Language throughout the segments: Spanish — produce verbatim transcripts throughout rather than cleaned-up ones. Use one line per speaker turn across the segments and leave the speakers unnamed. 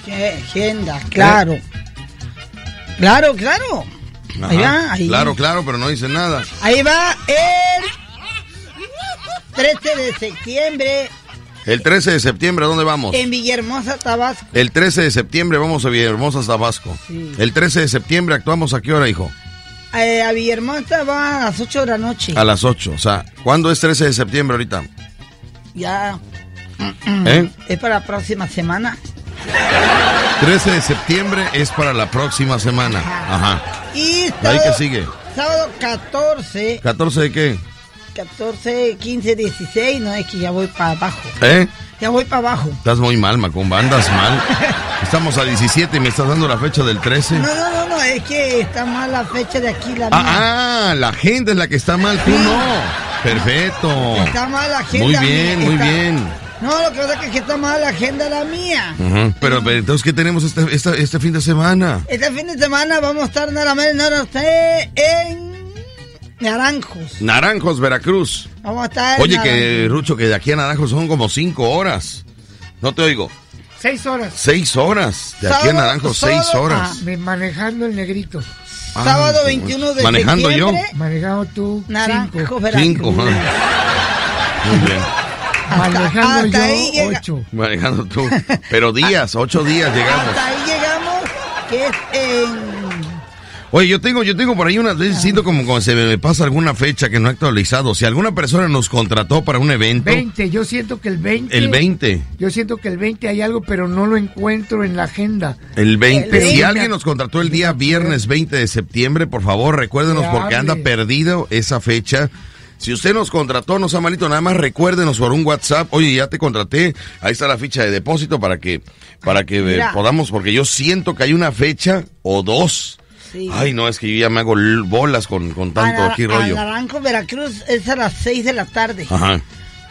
Agenda, claro. ¿Eh? Claro, claro.
Ajá,
ahí va, ahí.
Claro, claro, pero no dice nada.
Ahí va el trece de septiembre.
El trece de septiembre, ¿a dónde vamos?
En Villahermosa, Tabasco.
El trece de septiembre vamos a Villahermosa, Tabasco. Sí. El trece de septiembre actuamos ¿a qué hora, hijo?
Eh, a Villahermosa va a las ocho de la noche.
A las ocho, o sea, ¿cuándo es trece de septiembre ahorita?
Ya.
¿Eh?
Es para la próxima semana.
trece de septiembre es para la próxima semana. Ajá. Ajá.
Y
sábado, ¿ahí qué sigue?
Sábado catorce.
¿catorce de qué?
catorce, quince, dieciséis, no, es que ya voy para abajo.
¿Eh?
Ya voy para abajo.
Estás muy mal, Macumba, andas mal. Estamos a diecisiete y me estás dando la fecha del trece.
No, no, no, no, es que está mal la fecha de aquí, la
ah,
mía.
Ah, la agenda es la que está mal, tú sí. No. Perfecto.
Está mal la agenda.
Muy bien, muy
está...
bien.
No, lo que pasa es que está mal la agenda la mía.
Uh-huh. Pero, pero entonces, ¿qué tenemos este, este, este fin de semana?
Este fin de semana vamos a estar nada más nada en Naranjos.
Naranjos, Veracruz.
Vamos a estar.
Oye, que Rucho, que de aquí a Naranjos son como cinco horas. No te oigo.
Seis horas.
Seis horas. De aquí a Naranjos, seis horas.
Ah, manejando el negrito.
Ah,
sábado veintiuno de
¿manejando
septiembre.
yo?
Manejando tú.
Naranjos,
cinco.
Veracruz.
Cinco, ¿eh? Muy bien.
Manejando
hasta
yo,
ahí llega...
ocho.
Manejando tú. Pero días, ocho días llegamos.
Hasta ahí llegamos, que es en...
Oye, yo tengo, yo tengo por ahí unas veces, siento como cuando se me pasa alguna fecha que no he actualizado. Si alguna persona nos contrató para un evento.
veinte, yo siento que el veinte.
El veinte.
Yo siento que el veinte hay algo, pero no lo encuentro en la agenda.
El veinte.
El
si
veinte.
alguien nos contrató el día viernes veinte de septiembre, por favor, recuérdenos porque anda perdido esa fecha. Si usted nos contrató, no sea malito, nada más recuérdenos por un WhatsApp. Oye, ya te contraté, ahí está la ficha de depósito para que, para que eh, podamos, porque yo siento que hay una fecha o dos. Sí. Ay, no, es que yo ya me hago bolas con, con tanto
a,
aquí rollo.
A Naranjo, Veracruz es a las seis de la tarde.
Ajá.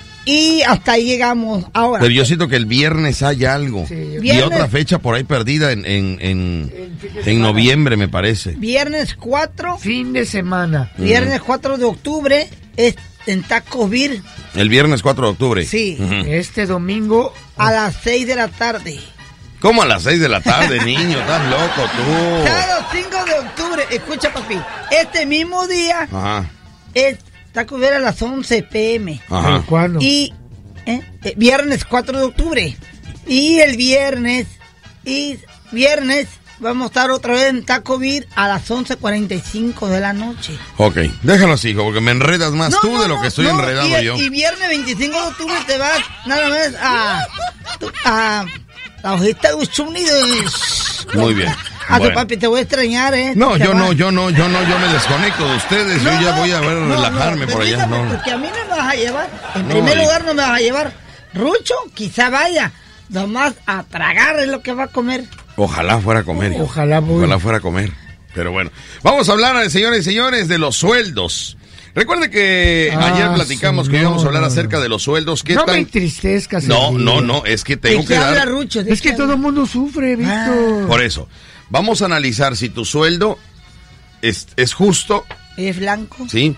Y hasta ahí llegamos ahora.
Pero yo siento que el viernes hay algo. Sí, y viernes, otra fecha por ahí perdida en, en, en, en noviembre, me parece.
Viernes cuatro.
Fin de semana.
Viernes cuatro de octubre es en Tacos Beer.
El viernes cuatro de octubre.
Sí.
Uh-huh.
Este domingo.
A las seis de la tarde.
¿Cómo a las seis de la tarde, niño? Estás loco tú.
Sábado cinco de octubre. Escucha, papi. Este mismo día.
Ajá.
Es Tacos Beer a las once pm.
Ajá.
¿Cuándo?
Y eh, eh, viernes cuatro de octubre. Y el viernes. Y viernes. Vamos a estar otra vez en Taco Beer a las once cuarenta y cinco de la noche.
Ok, déjalo así, hijo, porque me enredas más no, tú no, de lo que estoy no, enredado
y,
yo.
Y viernes veinticinco de octubre te vas nada más a... a la hojita de Unidos.
Muy bien.
A
bueno.
tu papi, te voy a extrañar, ¿eh?
No,
te
yo
vas.
no, yo no, yo no, yo me desconecto de ustedes. No, yo ya voy a ver, no, relajarme no, por allá. No.
Porque a mí no me vas a llevar. En no, primer y... lugar no me vas a llevar. Rucho, quizá vaya. Nomás a tragar es lo que va a comer.
Ojalá fuera a comer. Hijo.
Ojalá, voy.
Ojalá fuera a comer. Pero bueno, vamos a hablar, señores y señores, de los sueldos. Recuerde que ah, ayer platicamos sí, que no, íbamos a hablar no, acerca de los sueldos. ¿Qué
no
tan...
me entristezcas.
No, no, no, es que tengo que dar...
Rucho,
es que todo el mundo sufre, Víctor. Ah.
Por eso, vamos a analizar si tu sueldo es, es justo.
¿Es blanco?
Sí.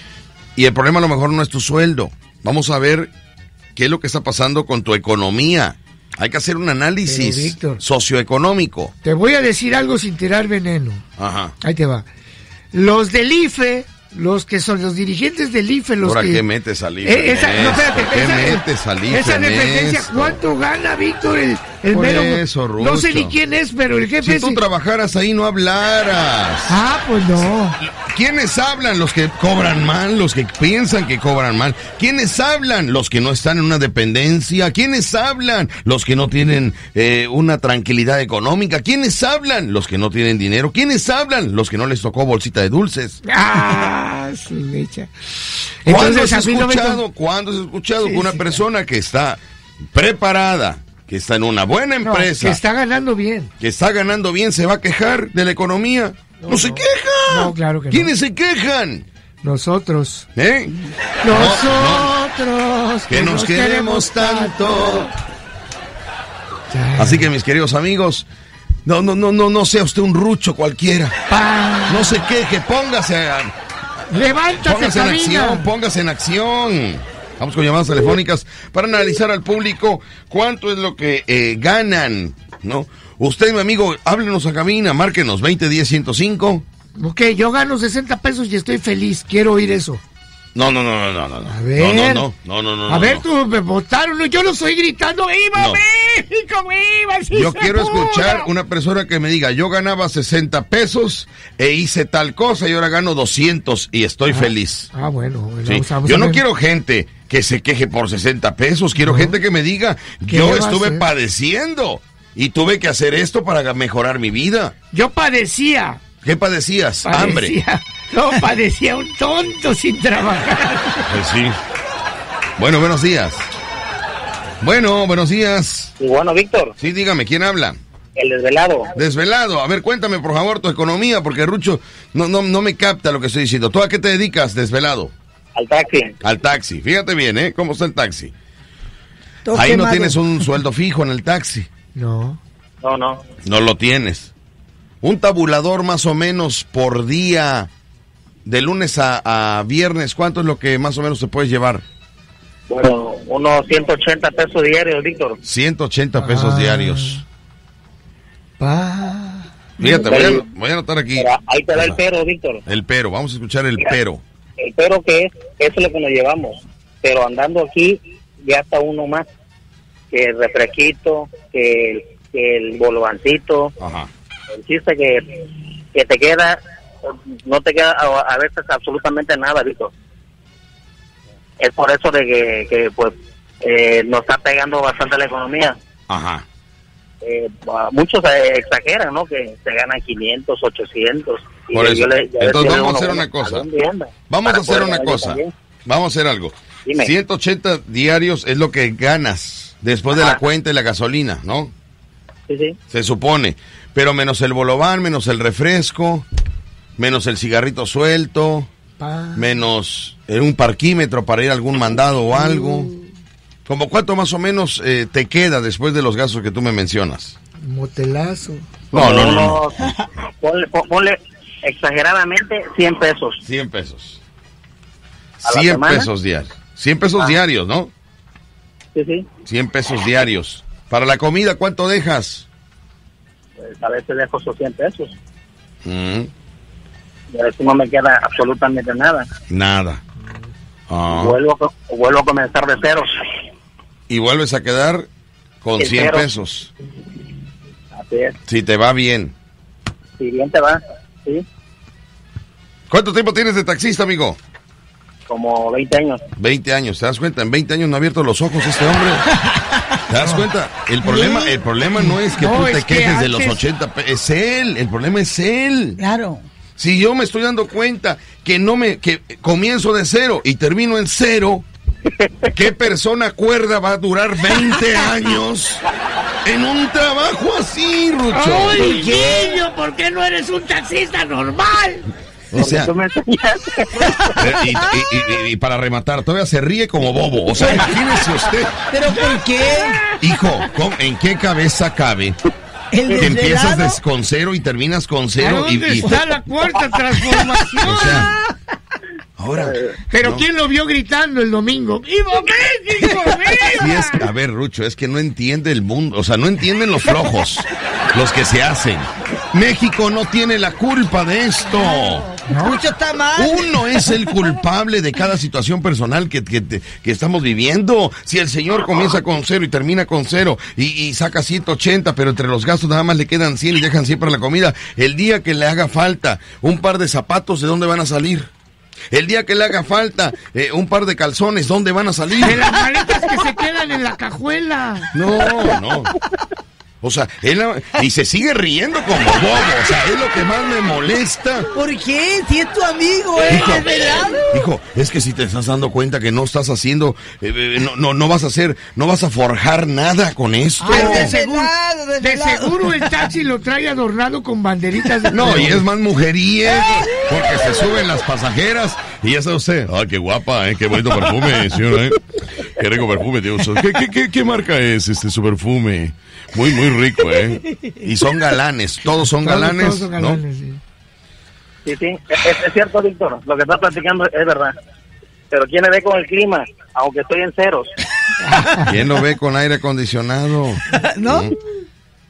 Y el problema a lo mejor no es tu sueldo. Vamos a ver qué es lo que está pasando con tu economía. Hay que hacer un análisis Pero, Víctor, socioeconómico.
Te voy a decir algo sin tirar veneno.
Ajá.
Ahí te va. Los del I F E, los que son los dirigentes del I F E, los
¿Ahora
que...
qué metes al I F E?
Eh, esa, no, espérate,
¿Qué
esa,
metes al I F E?
Esa dependencia, ¿cuánto gana, Víctor? El, el
Por
mero,
eso, Rucho.
No sé ni quién es, pero el jefe...
Si tú
es...
trabajaras ahí, no hablaras.
Ah, pues no.
¿Quiénes hablan? Los que cobran mal, los que piensan que cobran mal. ¿Quiénes hablan? Los que no están en una dependencia. ¿Quiénes hablan? Los que no tienen eh, una tranquilidad económica. ¿Quiénes hablan? Los que no tienen dinero. ¿Quiénes hablan? Los que no les tocó bolsita de dulces.
Ah, sí, mecha.
¿Cuándo has escuchado, ¿cuándo has escuchado sí, que una sí, persona que está preparada, que está en una buena empresa,
no, que está ganando bien,
que está ganando bien, se va a quejar de la economía? No, no se queja.
No, claro que
¿Quiénes
no.
se quejan?
Nosotros.
¿Eh?
Nosotros.
No, no. Que, que nos, nos queremos tanto. Ya. Así que mis queridos amigos, no, no, no, no, no sea usted un rucho cualquiera.
¡Pam!
No se queje, póngase a,
levántate,
póngase en acción, póngase en acción. Vamos con llamadas telefónicas para analizar al público cuánto es lo que eh, ganan ¿no? Usted, mi amigo, háblenos a cabina, márquenos veinte diez ciento cinco.
Ok, yo gano sesenta pesos y estoy feliz, quiero oír eso.
No, no, no, no, no, no.
A ver.
No, no, no, no, no.
A
no,
ver,
no.
tú me votaron, yo no estoy gritando, ¡Viva
No.
México, viva! Sí,
Yo quiero
seguro.
escuchar una persona que me diga, yo ganaba sesenta pesos e hice tal cosa y ahora gano doscientos y estoy
Ah,
feliz.
Ah, bueno, bueno,
Sí.
vamos, vamos
Yo
a
no
ver.
quiero gente que se queje por sesenta pesos, quiero
No.
gente que me diga,
¿Qué
yo
va a
estuve
hacer?
padeciendo y tuve que hacer esto para mejorar mi vida.
Yo padecía.
¿Qué padecías? Hambre.
Padecía. No, padecía un tonto sin trabajar.
Pues sí. Bueno, buenos días. Bueno, buenos días.
Y bueno, Víctor,
Sí, dígame, ¿quién habla?
el desvelado.
Desvelado. A ver, cuéntame, por favor, tu economía, porque Rucho no, no, no me capta lo que estoy diciendo. ¿Tú a qué te dedicas, desvelado?
Al taxi.
Al taxi. Fíjate bien, ¿eh? ¿Cómo está el taxi?
Todo
Ahí no
quemado.
tienes un sueldo fijo en el taxi.
No.
No, no.
No lo tienes. Un tabulador más o menos por día, de lunes a, a viernes, ¿cuánto es lo que más o menos te puedes llevar?
Bueno, unos ciento ochenta pesos diarios, Víctor.
ciento ochenta pesos
Ah.
diarios.
Pa.
Fíjate, voy a, voy a anotar aquí.
Pero ahí te da el pero, Víctor.
El pero, vamos a escuchar el pero.
El pero que es, eso es lo que nos llevamos. Pero andando aquí, ya está uno más. Que el refresquito, que el, que el bolovancito.
Ajá.
El chiste que, que te queda, no te queda a, a veces absolutamente nada, Víctor. Es por eso de que, que pues, eh, nos está pegando bastante la economía.
Ajá.
Eh, muchos eh, exageran, ¿no? Que se ganan quinientos, ochocientos. Y
Por
yo
eso.
le- yo
Entonces
decía
vamos a
uno,
hacer
bueno,
una cosa.
¿a dónde anda?
Vamos a
Para
hacer
poder
una
ganar yo
cosa.
también.
Vamos a hacer algo.
Dime.
ciento ochenta diarios es lo que ganas después de
Ajá.
la cuenta y la gasolina, ¿no?
Sí, sí.
Se supone. Pero menos el bolobán, menos el refresco, menos el cigarrito suelto,
Pa.
menos en un parquímetro para ir a algún mandado o algo. ¿Como cuánto más o menos eh, te queda después de los gastos que tú me mencionas?
Motelazo.
No, no, no, no.
Unos- Ponle, pon- ponle exageradamente cien pesos.
cien pesos.
¿A la
cien
semana?
pesos diarios. cien pesos
Ah.
diarios, ¿no?
Sí, sí.
cien pesos diarios. Para la comida, ¿cuánto dejas?
Pues a veces dejo esos cien pesos.
Mm,
Y a veces no me queda absolutamente nada.
nada. Ah.
Vuelvo, a co- vuelvo a comenzar de ceros.
Y vuelves a quedar con
El
cien
cero.
pesos.
Así es.
Si te va bien.
Si bien te va, sí.
¿Cuánto tiempo tienes de taxista, amigo?
Como veinte años.
veinte años. ¿Te das cuenta? En veinte años no ha abierto los ojos este hombre. ¿Te das cuenta? El problema, el problema no es que
No,
tú te
es que
quejes de los
antes-
ochenta pesos. Es él. El problema es él.
Claro.
Si yo me estoy dando cuenta que no me, que comienzo de cero y termino en cero, ¿qué persona cuerda va a durar veinte años en un trabajo así, Rucho?
¡Ay, niño! ¿Por qué no eres un taxista normal?
O sea,
Tú me enseñaste.
eh, y, y- y- y para rematar, todavía se ríe como bobo. O sea, imagínese usted,
¿Pero por qué?
hijo, ¿cómo- ¿en qué cabeza cabe
El
que empiezas
desvelado.
des- con cero y terminas con
¿A
cero? Y,
dónde
y-
está la cuarta transformación?
o sea, ahora,
Pero
no.
¿quién lo vio gritando el domingo? ¡Viva México!
Sí,
¡Viva!
es, a ver, Rucho, es que no entiende el mundo, o sea, no entienden los flojos, los que se hacen. México no tiene la culpa de esto.
Mucho está mal.
Uno es el culpable de cada situación personal que, que, que estamos viviendo. Si el señor comienza con cero y termina con cero y, y saca ciento ochenta, pero entre los gastos nada más le quedan cien y dejan cien para la comida, el día que le haga falta un par de zapatos, ¿de dónde van a salir? El día que le haga falta eh, un par de calzones, ¿dónde van a salir?
De las maletas que se quedan en la cajuela.
No, no. O sea, él, y se sigue riendo como bobo. O sea, es lo que más me molesta.
¿Por qué? Si es tu amigo, ¿eh?
Hijo,
¿Desvelado?
hijo, es que si te estás dando cuenta que no estás haciendo, eh, eh, no, no, no vas a hacer, no vas a forjar nada con esto.
Ay,
De
desvelado,
seguro, de
desvelado.
seguro el taxi lo trae adornado con banderitas de
No, y
colores.
es más mujeriego, porque se suben las pasajeras y ya sabe usted, ah, qué guapa, eh, qué bonito perfume, señora, eh. Qué rico perfume tiene usted. ¿Qué, qué, qué, qué marca es este su perfume? Muy, muy rico, ¿eh? Y son galanes, todos son
Todos-
galanes,
todos son
¿no?
galanes, sí.
Sí, sí. Es, es cierto, Víctor. Lo que estás platicando es verdad. Pero ¿quién me ve con el clima? Aunque estoy en ceros.
¿Quién lo ve con aire acondicionado?
¿No?
¿Mm?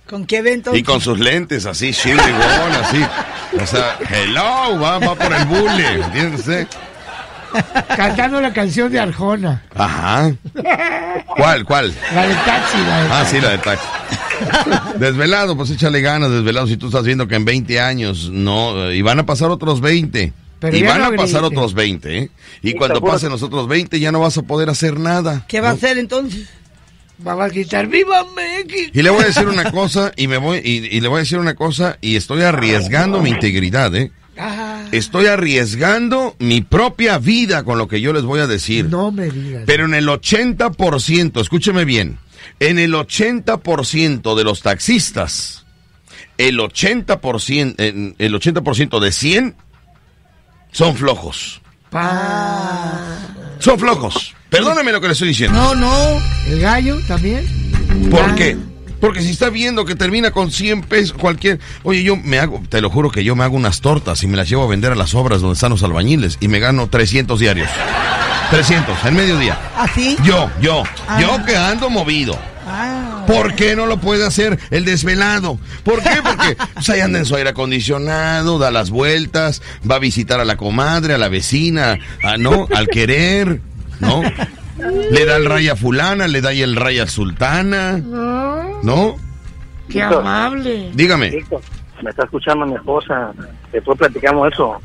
¿Con qué evento?
Y con sus lentes así, chirigón, así. O sea, hello, va, va por el bule, ¿entiendes?
Cantando la canción de Arjona.
Ajá. ¿Cuál, cuál?
La de Taxi. La de
ah, taxi. sí, la de Taxi. Desvelado, pues échale ganas, Desvelado, si tú estás viendo que en veinte años, no, y van a pasar otros veinte. Pero y van no a pasar grite. otros veinte, ¿eh? Y sí, cuando pasen los otros veinte ya no vas a poder hacer nada.
¿Qué va ¿no? a hacer entonces?
Va a gritar, ¡viva México!
Y le voy a decir una cosa, y me voy, y, y le voy a decir una cosa, y estoy arriesgando mi integridad, ¿eh? Ah. Estoy arriesgando mi propia vida con lo que yo les voy a decir.
No me digas.
Pero en el ochenta por ciento, escúcheme bien, en el ochenta por ciento de los taxistas, el ochenta por ciento, el ochenta por ciento de cien son flojos.
Pa.
Son flojos. Perdóname lo que le estoy diciendo.
No, no. ¿El gallo también?
¿Por ah. qué? Porque si está viendo que termina con cien pesos cualquier... Oye, yo me hago, te lo juro que yo me hago unas tortas y me las llevo a vender a las obras donde están los albañiles y me gano trescientos diarios. trescientos, en mediodía.
¿Ah, sí?
Yo, yo, ah. yo que ando movido. Ah, ¿por qué no lo puede hacer el desvelado? ¿Por qué? Porque pues, ahí anda en su aire acondicionado, da las vueltas, va a visitar a la comadre, a la vecina, a, ¿no? Al querer, ¿no? Le da el raya fulana, le da el raya sultana,
no.
¿no?
Qué amable.
Dígame.
Víctor, me está escuchando mi esposa, después platicamos eso.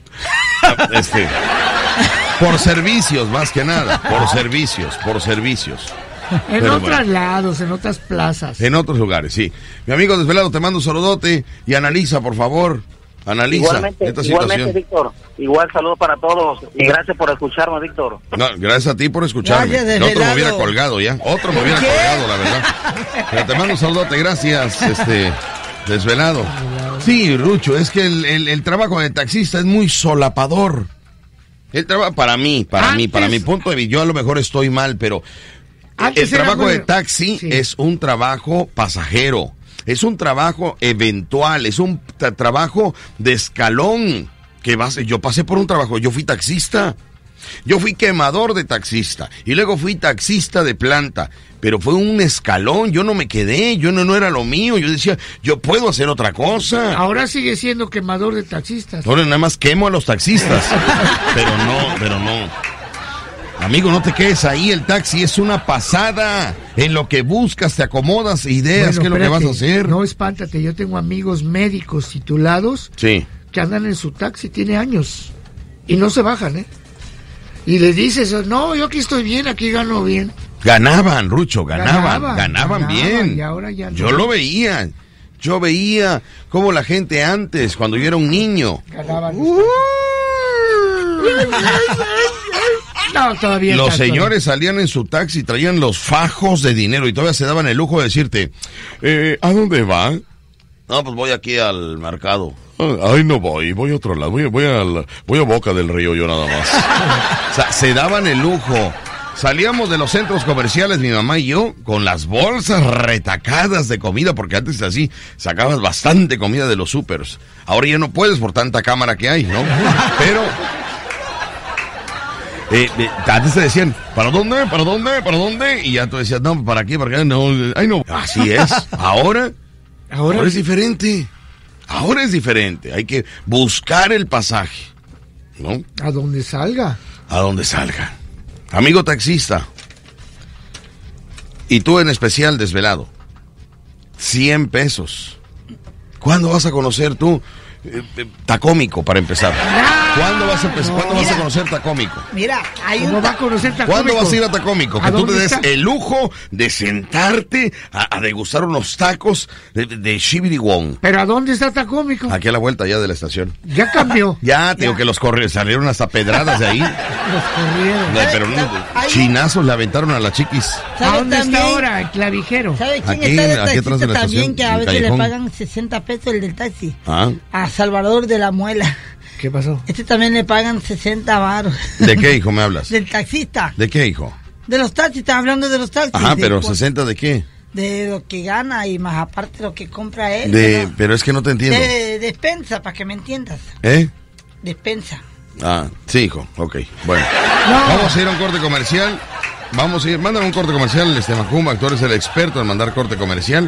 Este, por servicios, más que nada, por servicios, por servicios.
En Pero otros bueno. lados, en otras plazas.
En otros lugares, sí. Mi amigo Desvelado, te mando un saludote y analiza, por favor. Analiza
igualmente,
esta
igualmente,
situación.
Víctor. Igual saludo para todos y gracias por escucharme, Víctor.
No, gracias a ti por escucharme.
Gracias,
otro me hubiera colgado ya. Otro me hubiera ¿Qué? colgado, la verdad. Pero te mando un saludote, gracias, este, Desvelado. Sí, Rucho, es que el, el, el trabajo de taxista es muy solapador. El trabajo, para mí, para Antes, mí, para mi punto de vista, yo a lo mejor estoy mal, pero el trabajo bueno. de taxi sí. es un trabajo pasajero. Es un trabajo eventual, es un tra- trabajo de escalón. Que vas, yo pasé por un trabajo, yo fui taxista, yo fui quemador de taxista y luego fui taxista de planta, pero fue un escalón, yo no me quedé, yo no, no era lo mío, yo decía, yo puedo hacer otra cosa.
Ahora sigue siendo quemador de taxistas.
Ahora nada más quemo a los taxistas, pero no, pero no. Amigo, no te quedes ahí, el taxi es una pasada. En lo que buscas, te acomodas, ideas, bueno, ¿qué es lo que vas a hacer?
No, espántate, yo tengo amigos médicos titulados
sí.
que andan en su taxi, tiene años, y no se bajan, ¿eh? Y les dices, no, yo aquí estoy bien, aquí gano bien.
Ganaban, Rucho, ganaban, ganaban, ganaban, ganaban bien.
Y ahora ya no.
Yo lo veía, yo veía cómo la gente antes, cuando yo era un niño.
Ganaban. Uh, No, todavía
los
está,
señores
todavía.
salían en su taxi, traían los fajos de dinero y todavía se daban el lujo de decirte, eh, ¿a dónde va? No, pues voy aquí al mercado. Ay, no voy, voy a otro lado, voy, voy, a, la, voy a Boca del Río yo nada más. O sea, se daban el lujo. Salíamos de los centros comerciales, mi mamá y yo, con las bolsas retacadas de comida, porque antes así sacabas bastante comida de los supers. Ahora ya no puedes por tanta cámara que hay, ¿no? Pero... Eh, eh, antes te decían, ¿para dónde? ¿Para dónde? ¿Para dónde? Y ya tú decías, no, ¿para qué? ¿Para qué? No, ay, no. Así es. Ahora, ahora, ahora es diferente. Ahora es diferente. Hay que buscar el pasaje, ¿no?
A donde salga.
A donde salga. Amigo taxista. Y tú en especial, Desvelado. cien pesos. ¿Cuándo vas a conocer tú? Eh, eh, Tacómico, para empezar. ¿Cuándo vas a empezar? No, ¿Cuándo mira, vas a conocer Tacómico?
Mira, hay
¿Cómo
un...
va a conocer Tacómico?
¿Cuándo vas a ir a Tacómico? Que
¿A
tú te des
está?
el lujo de sentarte a, a degustar unos tacos de, de, de Shibiriwon.
¿Pero a dónde está Tacómico?
Aquí a la vuelta ya de la estación.
Ya cambió.
Ya, te digo que los corrieron, salieron hasta pedradas de ahí.
Los corrieron.
No, pero no, chinazos le aventaron a la chiquis.
¿A dónde está ahora? El clavijero.
¿Sabe quién
aquí,
está de
aquí atrás de la
también
estación,
que a veces
Callejón.
le pagan sesenta pesos el del taxi?
¿Ah?
A Salvador de la Muela.
¿Qué pasó?
Este también le pagan sesenta varos.
¿De qué, hijo, me hablas?
Del taxista.
¿De qué, hijo?
De los taxis, estás hablando de los taxis.
Ajá,
de,
pero ¿sesenta de qué?
De lo que gana y más aparte lo que compra él.
De,
¿no?
pero es que no te entiendo.
De, de despensa, para que me entiendas.
¿Eh?
Despensa.
Ah, sí, hijo, ok, bueno.
No.
Vamos a ir a un corte comercial. Vamos a ir, mándame un corte comercial, este Macumba, tú eres el experto en mandar corte comercial.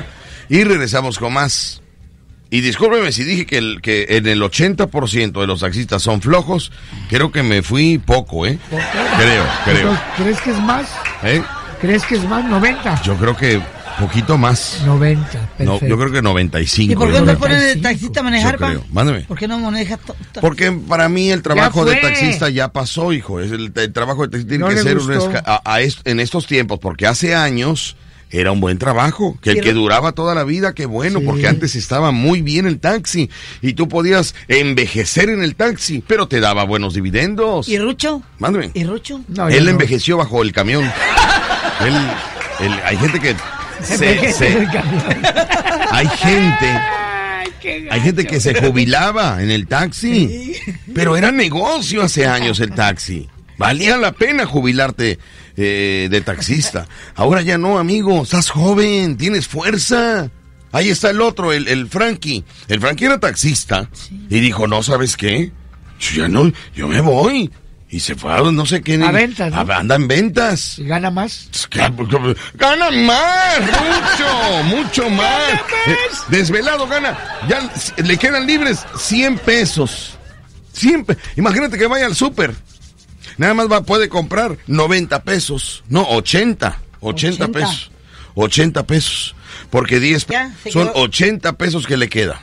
Y regresamos con más. Y discúlpeme si dije que, el, que en el ochenta por ciento de los taxistas son flojos. Creo que me fui poco, ¿eh? Creo, creo.
¿Crees que es más?
¿Eh?
¿Crees que es más? ¿noventa?
Yo creo que poquito más.
noventa, perfecto.
No, yo creo que noventa y cinco.
¿Y por qué no
noventa y
ponen
cinco.
el taxista a manejar, pa?
Mándame.
¿Por qué no manejas? To- to-
Porque para mí el trabajo
Ya
de
fue.
taxista ya pasó, hijo. Es el, el trabajo de taxista tiene
No
que
le
ser un
gustó.
esca- a, a est- en estos tiempos, porque hace años era un buen trabajo, que el
Sí,
que
¿no?
duraba toda la vida, qué bueno,
Sí.
porque antes estaba muy bien el taxi y tú podías envejecer en el taxi, pero te daba buenos dividendos.
¿Y Rucho?
Mándame.
¿Y Rucho?
No,
Él
yo no.
envejeció bajo el camión. Él, él- hay gente que se, se- hay gente hay gente que se jubilaba en el taxi, pero era negocio hace años el taxi. Valía la pena jubilarte eh, de taxista. Ahora ya no, amigo, estás joven, tienes fuerza. Ahí está el otro, el, el Frankie. El Frankie era taxista y dijo, no, ¿sabes qué? Yo ya no, yo me voy. Y se fue a no sé qué.
A ventas, ¿no?
a- anda en ventas.
¿Y gana más?
Gana más, mucho, mucho más. Eh, desvelado gana, ya le quedan libres cien pesos. cien pe- Imagínate que vaya al súper. Nada más va, puede comprar noventa pesos. No, ochenta. ochenta
ochenta.
pesos. ochenta pesos. Porque diez
Ya, se
son
quedó.
ochenta pesos que le queda.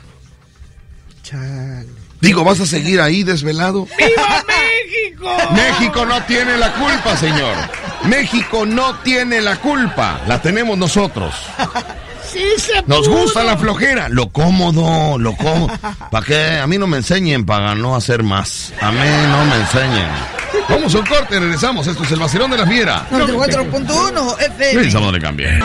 Chale.
Digo, ¿vas a seguir ahí desvelado?
¡Viva México!
México no tiene la culpa, señor. México no tiene la culpa. La tenemos nosotros.
¡Sí se
Nos
pudo!
gusta la flojera. Lo cómodo, lo cómodo. ¿Para qué? A mí no me enseñen para no hacer más. A mí no me enseñen. Vamos a un corte, regresamos. Esto es el vacilón de la fiera.
noventa y cuatro punto uno F M.
Regresamos, no le cambie.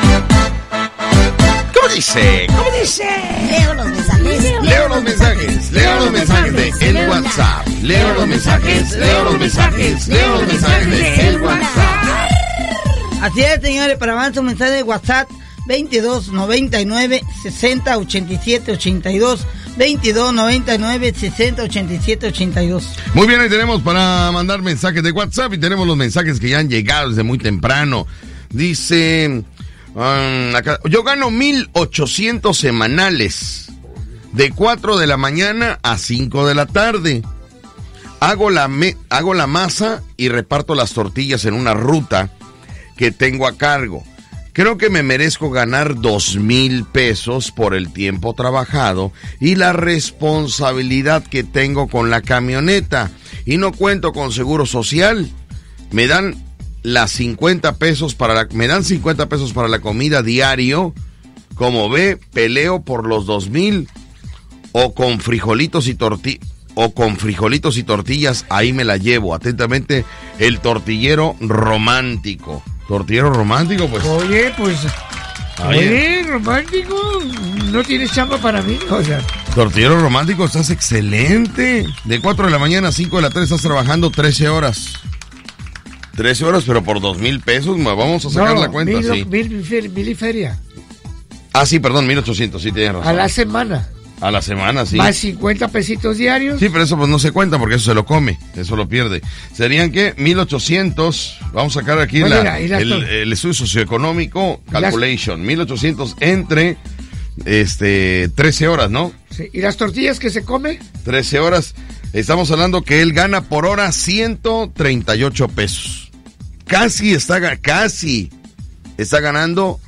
¿Cómo dice? ¿Cómo dice?
Leo los mensajes.
Leo los mensajes, leo los mensajes de el WhatsApp. Leo los mensajes, leo los mensajes, leo los mensajes de el WhatsApp.
Así es, señores, para más un mensaje de WhatsApp veintidós noventa y nueve sesenta ochenta y siete ochenta y dos veintidós noventa y nueve sesenta ochenta y siete ochenta y dos.
Muy bien, ahí tenemos para mandar mensajes de WhatsApp y tenemos los mensajes que ya han llegado desde muy temprano. Dice, um, acá, yo gano mil ochocientos semanales de cuatro de la mañana a cinco de la tarde. Hago la, me, hago la masa y reparto las tortillas en una ruta que tengo a cargo. Creo que me merezco ganar dos mil pesos por el tiempo trabajado y la responsabilidad que tengo con la camioneta. Y no cuento con seguro social. Me dan las cincuenta pesos para la, me dan cincuenta pesos para la comida diario. Como ve, peleo por los dos mil o con frijolitos y tortillas. O con frijolitos y tortillas, ahí me la llevo. Atentamente, el tortillero romántico. Tortillero romántico, pues.
Oye, pues...
Oye.
Oye, romántico, ¿no tienes chamba para mí? O sea,
Tortillero romántico, estás excelente. De cuatro de la mañana a cinco de la tarde estás trabajando trece horas. trece horas, pero por dos mil pesos, ma, vamos a sacar
no,
la cuenta,
mil,
sí.
mil, mil, mil y feria.
Ah, sí, perdón, mil ochocientos, sí tienes razón.
A la semana.
A la semana, sí.
Más cincuenta pesitos diarios.
Sí, pero eso pues no se cuenta porque eso se lo come, eso lo pierde. Serían que mil ochocientos, vamos a sacar aquí
Oye,
la,
mira, y las
el,
tor-
el estudio socioeconómico,
las-
calculation, mil ochocientos entre este trece horas, ¿no?
Sí, ¿y las tortillas que se come?
trece horas, estamos hablando que él gana por hora ciento treinta y ocho pesos. Casi está, ga- casi está ganando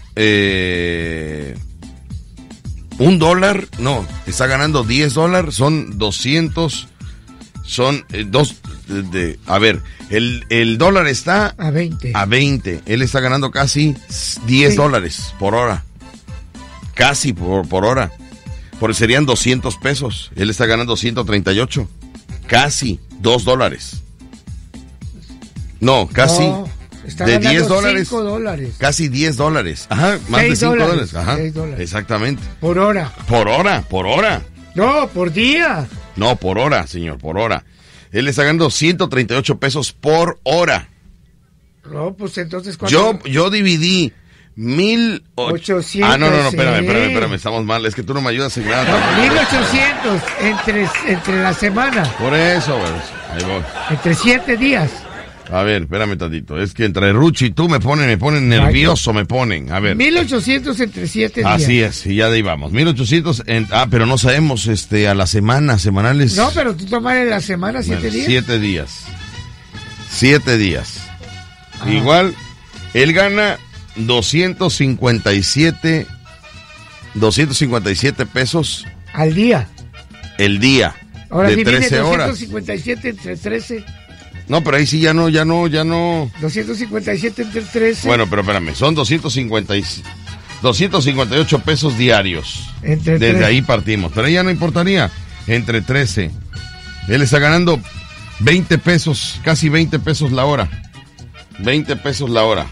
eh, un dólar, no, está ganando diez dólares, son doscientos, son eh, dos, de, de- a ver, el, el dólar está
A veinte.
a veinte, él está ganando casi diez
Sí.
dólares por hora, casi por, por hora, porque serían doscientos pesos, él está ganando ciento treinta y ocho, casi dos dólares, no, casi
No, está
de
ganando
diez dólares,
cinco dólares.
casi diez dólares, ajá, más
Seis
de cinco
dólares,
dólares, ajá,
seis dólares.
exactamente,
Por hora.
por hora, por hora.
No, por día.
No, por hora, señor, por hora. Él está ganando ciento treinta y ocho pesos por hora.
No, pues entonces
Yo,
¿cuánto?
yo dividí mil och-
ochocientos,
Ah, no, no, no, espérame,
sí.
espérame, espérame, estamos mal. Es que tú no me ayudas en nada.
No, mil ochocientos entre, entre la semana.
Por eso, güey. Ahí voy.
Entre siete días.
A ver, espérame tantito. Es que entre Ruchi y tú me ponen, me ponen nervioso, me ponen. A ver.
mil ochocientos entre siete días.
Así es, y ya de ahí vamos. mil ochocientos, en, ah, pero no sabemos, este, a la semana, semanales.
No, pero tú tomas en la semana siete
bueno,
días.
Siete días. Siete días. Ah. Igual, él gana doscientos cincuenta y siete, doscientos cincuenta y siete pesos.
Al día.
El día.
Ahora
de
sí
trece
viene
horas.
doscientos cincuenta y siete entre trece.
No, pero ahí sí ya no, ya no, ya no.
doscientos cincuenta y siete entre trece.
Bueno, pero espérame, son doscientos cincuenta y, doscientos cincuenta y ocho pesos diarios.
Entre
Desde
trece.
ahí partimos. Pero ya no importaría. Entre trece. Él está ganando veinte pesos, casi veinte pesos la hora. veinte pesos la hora.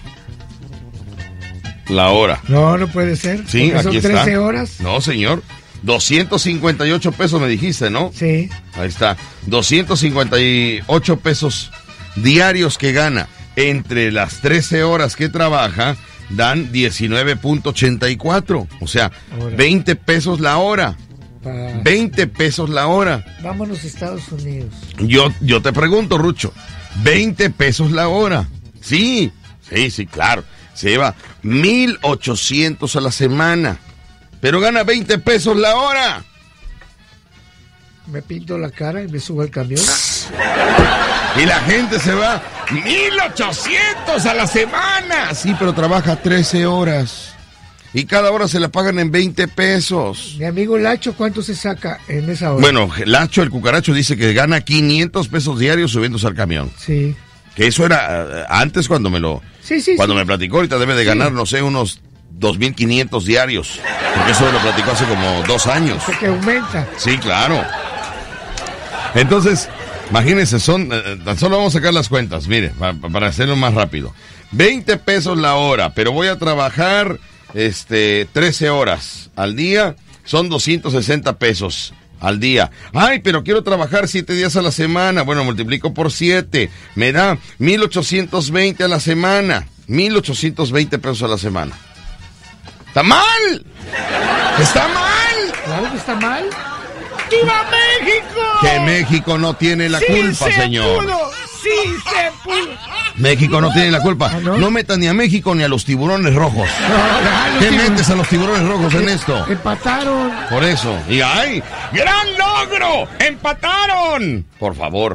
La hora.
No, no puede ser.
Sí, aquí
son
está.
trece horas.
No, señor. doscientos cincuenta y ocho pesos me dijiste, ¿no?
Sí.
Ahí está. doscientos cincuenta y ocho pesos diarios que gana entre las trece horas que trabaja dan diecinueve punto ochenta y cuatro. O sea,
Ahora.
veinte pesos la hora.
Pa...
veinte pesos la hora.
Vámonos a Estados Unidos.
Yo, yo te pregunto, Rucho, veinte pesos la hora. Sí, sí, sí, claro. Se lleva mil ochocientos a la semana. Pero gana veinte pesos la hora.
Me pinto la cara y me subo al camión.
Y la gente se va mil ochocientos a la semana. Sí, pero trabaja trece horas. Y cada hora se la pagan en veinte pesos.
Mi amigo Lacho, ¿cuánto se saca en esa hora?
Bueno, Lacho, el cucaracho, dice que gana quinientos pesos diarios subiéndose al camión.
Sí.
Que eso era uh, antes cuando me lo...
Sí, sí,
cuando
sí.
me platicó, ahorita debe de
Sí.
ganar, no sé, unos dos mil quinientos diarios. Porque eso me lo platicó hace como dos años.
Porque aumenta.
Sí, claro. Entonces, imagínense, son, eh, tan solo vamos a sacar las cuentas, mire, para, para hacerlo más rápido. veinte pesos la hora, pero voy a trabajar este trece horas al día, son doscientos sesenta pesos al día. Ay, pero quiero trabajar siete días a la semana. Bueno, multiplico por siete, me da mil ochocientos veinte a la semana. mil ochocientos veinte pesos a la semana. ¡Está mal! ¡Está mal!
Claro que está mal.
¡Viva México!
Que México no tiene la
¡Sí
culpa,
se
señor.
pudo! ¡Sí se pudo!
México no tiene la culpa.
¿Ah, no?
No metas ni a México ni a los tiburones rojos.
No, no,
¿Qué
no,
metes a los tiburones rojos en esto?
Empataron.
Por eso. Y ¡ay! ¡Gran logro! ¡Empataron! Por favor.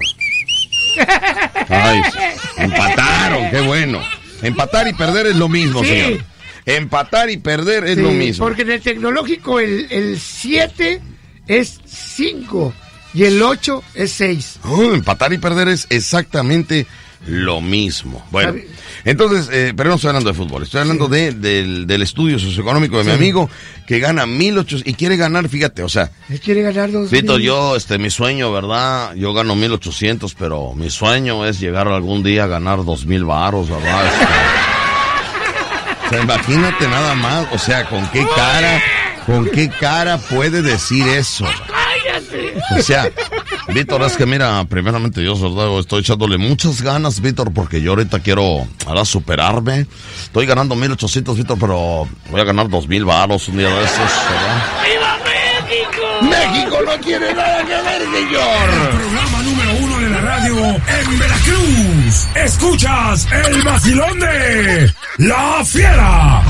¡Ay! ¡Empataron! ¡Qué bueno! Empatar y perder es lo mismo,
Sí.
señor. Empatar y perder es
Sí,
lo mismo.
Porque en el tecnológico el siete es cinco y el ocho es seis.
Oh, empatar y perder es exactamente lo mismo. Bueno,
¿Sabe?
entonces, eh, pero no estoy hablando de fútbol, estoy hablando
Sí.
de, del, del estudio socioeconómico de mi
Sí.
amigo que gana mil ochocientos y quiere ganar, fíjate, o sea,
Él quiere ganar dos
Víctor,
mil.
yo, este, mi sueño, ¿verdad? Yo gano mil ochocientos, pero mi sueño es llegar algún día a ganar dos mil varos, ¿verdad? Este, o sea, imagínate nada más, o sea, con qué cara, con qué cara puede decir eso. O sea, Víctor, es que mira, primeramente Dios, ¿verdad? Estoy echándole muchas ganas, Víctor, porque yo ahorita quiero ahora superarme. Estoy ganando mil ochocientos, Víctor, pero voy a ganar dos mil varos un día de estos, ¿verdad?
¡Viva México!
México no tiene nada que ver, señor.
Programa número uno de la radio en Veracruz. Escuchas el vacilón de La Fiera.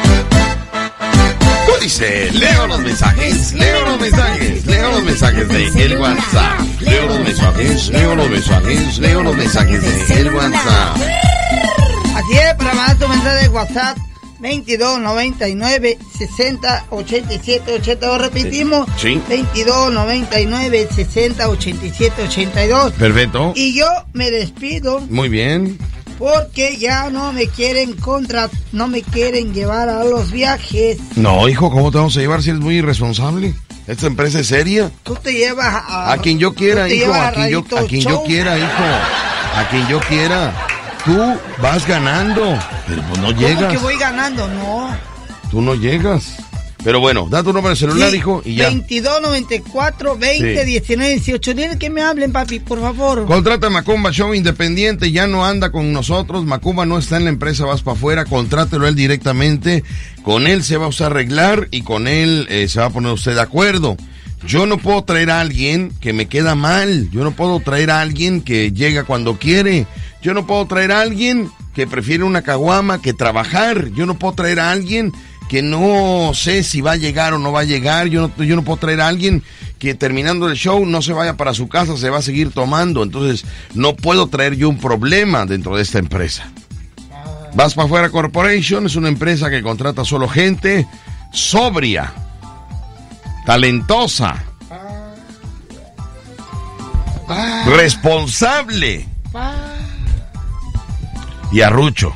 ¿Cómo dice? Leo los mensajes, leo los mensajes, leo los mensajes de el WhatsApp. Leo los mensajes, leo los mensajes, leo los mensajes de el WhatsApp.
Así es, para mandar tu mensaje de WhatsApp, veintidós noventa y nueve sesenta ochenta y siete ochenta y dos, repetimos,
Sí.
veintidós noventa y nueve sesenta ochenta y siete ochenta y dos.
Perfecto.
Y yo me despido
Muy bien.
porque ya no me quieren contra, no me quieren llevar a los viajes.
No, hijo, ¿cómo te vamos a llevar si eres muy irresponsable? Esta empresa es seria.
Tú te llevas a...
A quien yo quiera,
tú te
hijo,
llevas
a quien yo,
Radio
a quien yo
Show.
quiera, hijo. A quien yo quiera. Tú vas ganando, pero pues no
¿Cómo
llegas.
que voy ganando? No.
Tú no llegas. Pero bueno, da tu número de celular,
Sí,
hijo, y ya.
veintidós noventa y cuatro veinte
Sí.
diecinueve dieciocho. Dile que me hablen, papi, por favor.
Contrata a Macumba Show independiente, ya no anda con nosotros. Macumba no está en la empresa, vas para afuera, contrátelo él directamente. Con él se va a usted a arreglar y con él eh, se va a poner usted de acuerdo. Yo no puedo traer a alguien que me queda mal. Yo no puedo traer a alguien que llega cuando quiere. Yo no puedo traer a alguien que prefiere una caguama que trabajar. Yo no puedo traer a alguien que no sé si va a llegar o no va a llegar. Yo no, yo no puedo traer a alguien que terminando el show no se vaya para su casa, se va a seguir tomando. Entonces, no puedo traer yo un problema dentro de esta empresa. Vas para afuera Corporation es una empresa que contrata solo gente sobria, talentosa, responsable y arrucho.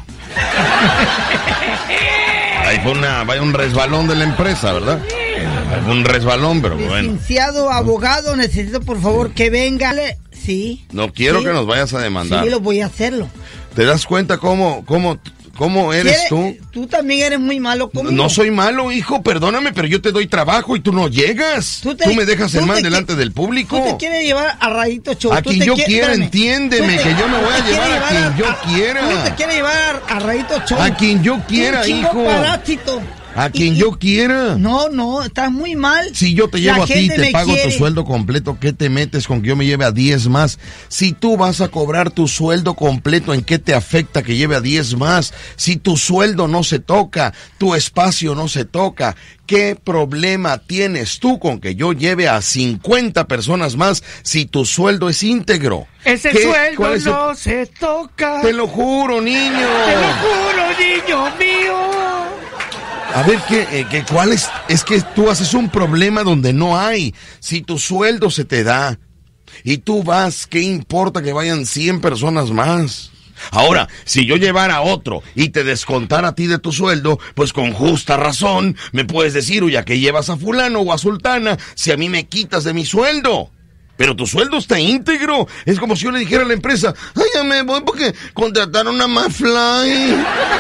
Ahí fue una, vaya un resbalón de la empresa, ¿verdad? Fue un resbalón, pero bueno.
Licenciado, abogado, necesito por favor que venga. Sí.
No quiero
sí.
que nos vayas a demandar.
Sí, lo voy a hacerlo.
¿Te das cuenta cómo, cómo, cómo eres tú?
Tú también eres muy malo conmigo.
No soy malo, hijo, perdóname, pero yo te doy trabajo y tú no llegas. Tú, te, tú me dejas en mal delante del público.
Tú te quieres llevar a Rayito Show.
A quien yo quiera, entiéndeme,
te,
que yo me voy a llevar a quien yo quiera.
Tú te quieres llevar a Rayito Show.
A quien yo quiera, hijo.
Parásito.
A quien
y,
yo quiera.
No, no, estás muy mal.
Si yo te llevo
La
a ti, te pago
quiere.
tu sueldo completo, ¿qué te metes con que yo me lleve a diez más? Si tú vas a cobrar tu sueldo completo, ¿en qué te afecta que lleve a diez más? Si tu sueldo no se toca, tu espacio no se toca, ¿qué problema tienes tú con que yo lleve a cincuenta personas más si tu sueldo es íntegro?
Ese sueldo es no el... se toca.
Te lo juro, niño.
Te lo juro, niño mío.
A ver, ¿qué, eh, qué, ¿cuál es? Es que tú haces un problema donde no hay. Si tu sueldo se te da y tú vas, ¿qué importa que vayan cien personas más? Ahora, si yo llevara a otro y te descontara a ti de tu sueldo, pues con justa razón me puedes decir, oye, ¿a qué llevas a fulano o a sultana si a mí me quitas de mi sueldo? Pero tu sueldo está íntegro. Es como si yo le dijera a la empresa, ay, ya me voy porque contrataron a McFly. Ay.